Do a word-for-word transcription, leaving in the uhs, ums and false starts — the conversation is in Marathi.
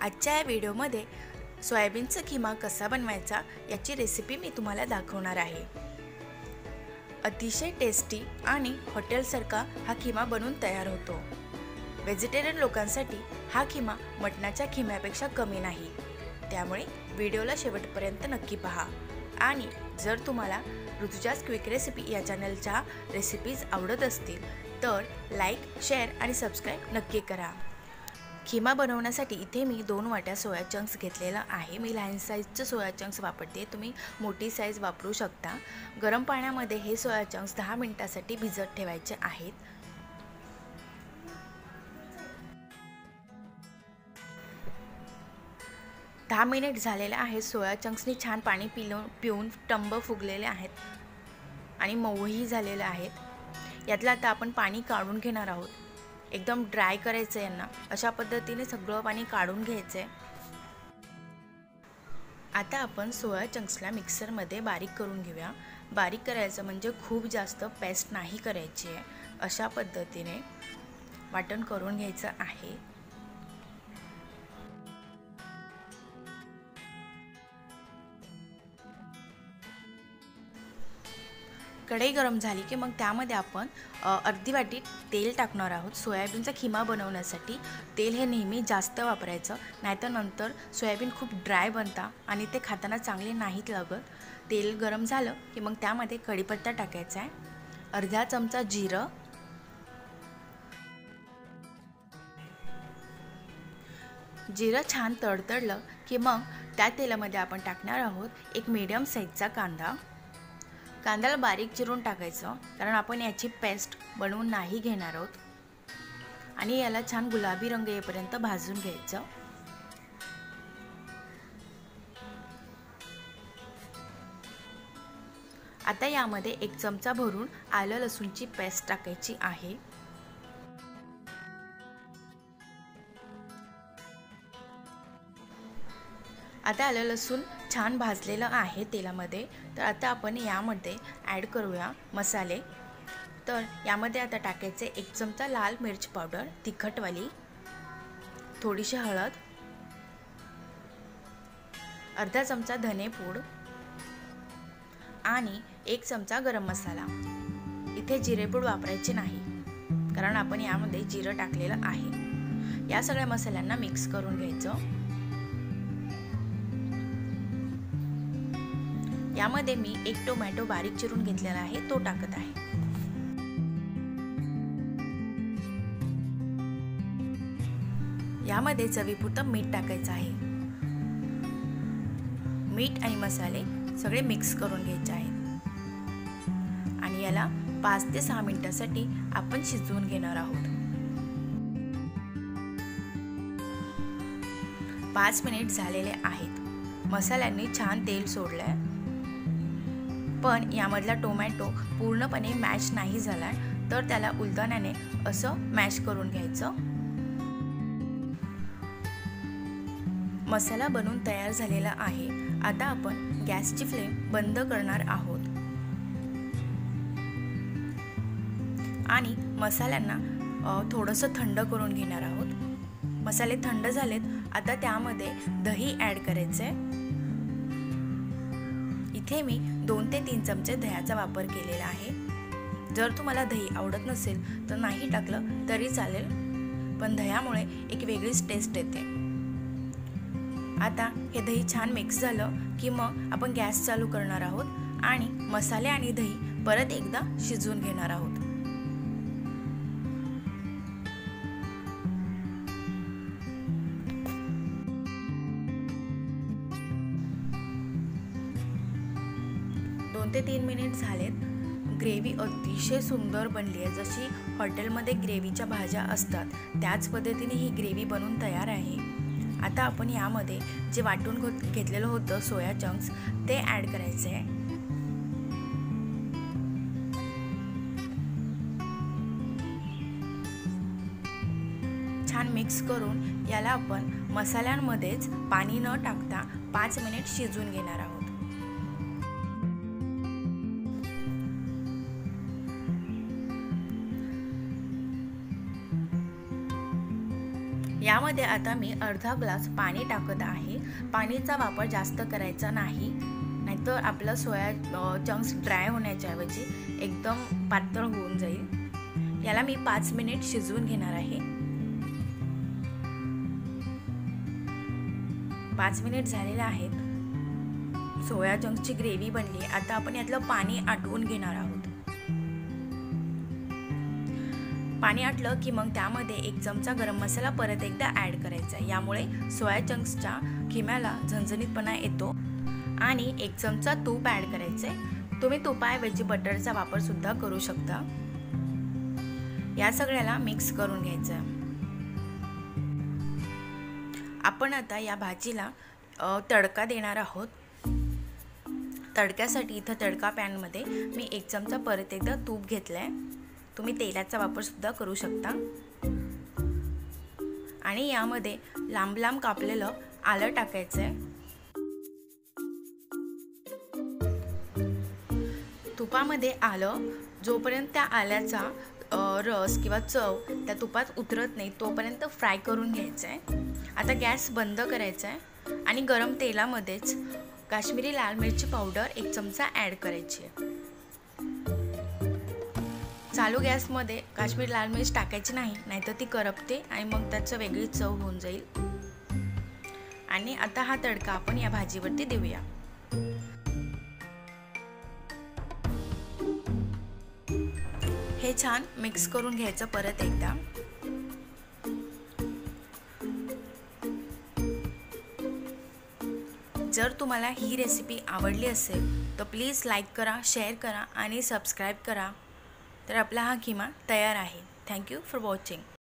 आजच्या या व्हिडिओमध्ये सोयाबीनचा खिमा कसा बनवायचा याची रेसिपी मी तुम्हाला दाखवणार आहे। अतिशय टेस्टी आणि हॉटेलसारखा हा खिमा बनून तयार होतो। व्हेजिटेरियन लोकांसाठी हा खिमा मटणाच्या खिम्यापेक्षा कमी नाही, त्यामुळे व्हिडिओला शेवटपर्यंत नक्की पहा। आणि जर तुम्हाला ऋतुजाज क्विक रेसिपी या चॅनलच्या रेसिपीज आवडत असतील तर लाईक, शेअर आणि सबस्क्राईब नक्की करा। खिमा बनवण्यासाठी इथे मी दोन वाट्या सोया चंक्स घेतलेला आहे। मी लहान साईजचे सोया चंक्स वापरते, तुम्ही मोठी साईज वापरू शकता। गरम पाण्यामध्ये हे सोया चंक्स दहा मिनिटांसाठी भिजत ठेवायचे आहेत। दहा मिनिट झालेले आहेत। सोया चंक्सनी छान पाणी पिऊन पिऊन टंब फुगलेले आहेत आणि मऊही झालेले आहेत। यातलं आता आपण पाणी काढून घेणार आहोत। एकदम ड्राय करायचं यांना, अशा पद्धतीने सगळं पाणी काढून घ्यायचं। आता आपण सोया चंक्सला मिक्सरमध्ये बारीक करून घेऊया। बारीक करायचं म्हणजे खूप जास्त पेस्ट नाही करायची आहे, अशा पद्धतीने वाटण करून घ्यायचं आहे। कढई गरम झाली की मग त्यामध्ये आपण अर्धी वाटी तेल टाकणार आहोत। सोयाबीनचा खिमा बनवण्यासाठी तेल हे नेहमी जास्त वापरायचं, नाहीतर नंतर सोयाबीन खूप ड्राय बनता आणि ते खाताना चांगले नाहीत लागत। तेल गरम झालं की मग त्यामध्ये कढीपत्ता टाकायचा आहे, अर्धा चमचा जिरं, जिरं छान तडतडलं की मग त्या तेलामध्ये आपण टाकणार आहोत एक मीडियम साईजचा कांदा। कांद्याला बारीक चिरून टाकायचं, कारण आपण याची पेस्ट बनवून नाही घेणार आहोत। आणि याला छान गुलाबी रंग येईपर्यंत भाजून घ्यायचं। आता यामध्ये एक चमचा भरून आलं लसूणची पेस्ट टाकायची आहे। आता आलं लसूण छान भाजलेलं आहे तेलामध्ये, तर आता आपण यामध्ये ॲड करूया मसाले। तर यामध्ये आता टाकायचे एक चमचा लाल मिर्च पावडर तिखटवाली, थोडीशी हळद, अर्धा चमचा धने पूड आणि एक चमचा गरम मसाला। इथे जिरेपूड वापरायचे नाही, कारण आपण यामध्ये जिरं टाकलेलं आहे। या सगळ्या मसाल्यांना मिक्स करून घ्यायचं। यामध्ये मी एक टोमॅटो बारीक चिरून घेतलेला आहे, तो टाकत आहे। यामध्ये चवीपुरतं मीठ टाकायचं आहे। मीठ आणि मसाले सगळे मिक्स करून घ्यायचे आहेत आणि याला पाच ते सहा मिनिटांसाठी आपण शिजवून घेणार आहोत। पाच मिनिट झालेले आहेत। मसाल्यांनी छान तेल सोडलंय, पण यामधला टोमॅटो पूर्णपणे मॅश नाही झालाय, तर त्याला उलथण्याने असं मॅश करून घ्यायचं। मसाला बनवून तयार झालेला आहे। आता आपण गॅसची फ्लेम बंद करणार आहोत आणि मसाल्यांना थोडंसं थंड करून घेणार आहोत। मसाले थंड झालेत, आता त्यामध्ये दही ॲड करायचे। इथे मी दोन ते तीन चमचे दह्याचा वापर केलेला आहे। जर तुम्हाला दही आवडत नसेल तर नाही टाकलं तरी चालेल, पण दह्यामुळे एक वेगळीच टेस्ट येते। आता हे दही छान मिक्स झालं की मग आपण गॅस चालू करणार आहोत आणि मसाले आणि दही परत एकदा शिजवून घेणार आहोत। दोन ते तीन मिनिट झालेत। ग्रेव्ही अतिशय सुंदर बनली आहे, जशी हॉटेलमध्ये ग्रेव्हीच्या भाज्या असतात त्याच पद्धतीने ही ग्रेव्ही बनवून तयार आहे। आता आपण यामध्ये जे वाटून घेतलेलं होतं सोया चंक्स ते ॲड करायचे आहे। छान मिक्स करून याला आपण मसाल्यांमध्येच पाणी न टाकता पाच मिनिट शिजवून घेणार आहोत। यामध्ये यामध्ये आता मी अर्धा ग्लास पाणी टाकत आहे। पाणीचा वापर जास्त करायचा नाही, नाहीतर आपलं सोया चंक्स ड्राय होण्याच्या ऐवजी एकदम पातळ होऊन जाईल। याला मी पाच मिनिट शिजवून घेणार आहे। पाच मिनिट झालेले आहेत। सोया चंक्सची ग्रेव्ही बनली। आता आपण यातलं पाणी आटवून घेणार आहोत। पाणी आटलं की मग त्यामध्ये एक चमचा गरम मसाला परत एकदा ॲड करायचा। यामुळे सोया चंक्सच्या खिम्याला झणझणीतपणा येतो। आणि एक चमचा तूप ॲड करायचे। तुम्ही तुपाऐवजी बटरचा वापर सुद्धा करू शकता। या सगळ्याला मिक्स करून घ्यायचं। आपण आता या भाजीला तडका देणार आहोत। तडक्यासाठी इथं तडका पॅनमध्ये मी एक चमचा परत एकदा तूप घेतलंय। तुम्ही तेलाचा वापर सुद्धा करू शकता। आणि यामध्ये लांब लांब कापलेलं आलं टाकायचंय। तुपामध्ये आलं जोपर्यंत त्या आल्याचा रस किंवा चव त्या तुपात उतरत नाही तोपर्यंत फ्राय करून घ्यायचं आहे। आता गॅस बंद करायचा आहे आणि गरम तेलामध्येच काश्मीरी लाल मिरची पावडर एक चमचा ॲड करायची आहे। चालू गॅसमध्ये काश्मीरी लाल मिरच टाकायची नाही, नाहीतर ती करपते आणि मग त्याचं वेगळी चव होऊन जाईल। आणि आता हा तडका आपण या भाजीवरती देऊया। हे छान मिक्स करून घ्यायचं परत एकदा। जर तुम्हाला ही रेसिपी आवडली असेल तर प्लीज लाईक करा, शेअर करा आणि सबस्क्राईब करा। तर आपला हा खिमा तयार आहे। Thank you for watching.